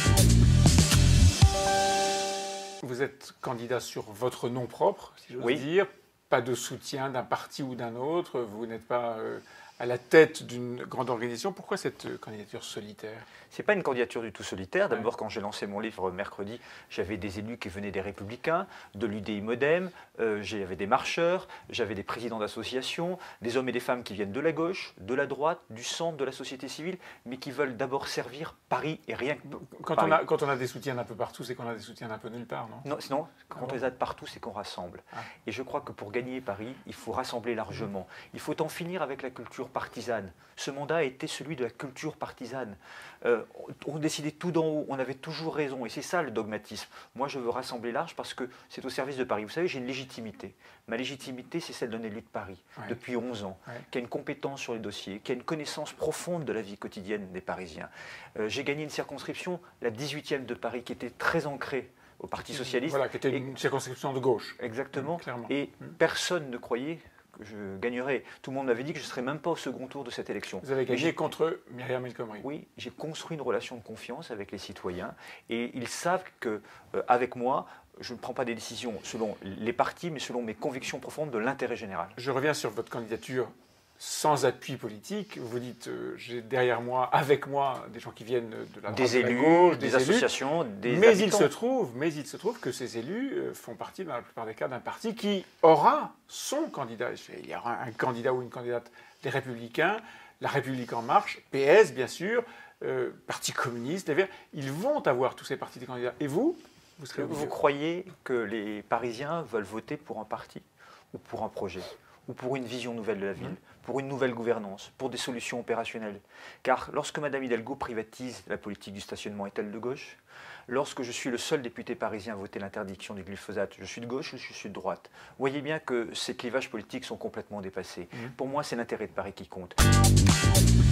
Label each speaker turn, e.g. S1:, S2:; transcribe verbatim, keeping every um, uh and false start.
S1: Vous êtes candidat sur votre nom propre, si j'ose
S2: Oui.
S1: dire. Pas de soutien d'un parti ou d'un autre. Vous n'êtes pas euh, à la tête d'une grande organisation. Pourquoi cette euh, candidature solitaire?
S2: Ce n'est pas une candidature du tout solitaire. D'abord,
S1: Ouais.
S2: quand j'ai lancé mon livre mercredi, j'avais des élus qui venaient des Républicains, de l'U D I Modem, euh, j'avais des marcheurs, j'avais des présidents d'associations, des hommes et des femmes qui viennent de la gauche, de la droite, du centre, de la société civile, mais qui veulent d'abord servir Paris et rien que
S1: Quand
S2: Paris.
S1: on, a, quand on a des soutiens d'un peu partout, c'est qu'on a des soutiens d'un peu nulle part, non?
S2: Non, sinon, quand
S1: Ah bon
S2: on les a de partout, c'est qu'on rassemble.
S1: Ah.
S2: Et je crois que pour gagner Paris, il faut rassembler largement. Il faut en finir avec la culture partisane. Ce mandat a été celui de la culture partisane. Euh, on décidait tout d'en haut, on avait toujours raison. Et c'est ça le dogmatisme. Moi, je veux rassembler large parce que c'est au service de Paris. Vous savez, j'ai une légitimité. Ma légitimité, c'est celle d'un élu de Paris,
S1: Ouais.
S2: depuis onze ans,
S1: Ouais.
S2: qui a une compétence sur les dossiers, qui a une connaissance profonde de la vie quotidienne des Parisiens. Euh, j'ai gagné une circonscription, la dix-huitième de Paris, qui était très ancrée au Parti socialiste.
S1: Voilà, qui était
S2: Et-
S1: une circonscription de gauche.
S2: Exactement.
S1: Mmh, clairement.
S2: Et
S1: Mmh.
S2: personne ne croyait que je gagnerais. Tout le monde m'avait dit que je ne serais même pas au second tour de cette élection.
S1: Vous avez
S2: Mais
S1: gagné
S2: j'ai-
S1: contre Myriam El Khomri.
S2: Oui, j'ai construit une relation de confiance avec les citoyens et ils savent que, euh, avec moi, je ne prends pas des décisions selon les partis, mais selon mes convictions profondes de l'intérêt général.
S1: Je reviens sur votre candidature sans appui politique. Vous dites, euh, j'ai derrière moi, avec moi, des gens qui viennent de la droite,
S2: Des
S1: de la
S2: élus,
S1: gauche,
S2: des,
S1: élus.
S2: associations, des
S1: Mais il
S2: habitants.
S1: se trouve, mais il se trouve que ces élus euh, font partie, dans la plupart des cas, d'un parti qui aura son candidat. Il y aura un candidat ou une candidate des Républicains, La République en marche, P S bien sûr, euh, Parti communiste, les Verts. Ils vont avoir tous ces partis de candidats. Et vous, vous serez au
S2: Vous
S1: milieu.
S2: croyez que les Parisiens veulent voter pour un parti ou pour un projet ou pour une vision nouvelle de la ville, pour une nouvelle gouvernance, pour des solutions opérationnelles? Car lorsque Mme Hidalgo privatise la politique du stationnement, est-elle de gauche? Lorsque je suis le seul député parisien à voter l'interdiction du glyphosate, je suis de gauche ou je suis de droite? Vous voyez bien que ces clivages politiques sont complètement dépassés.
S1: Mmh.
S2: Pour moi, c'est l'intérêt de Paris qui compte.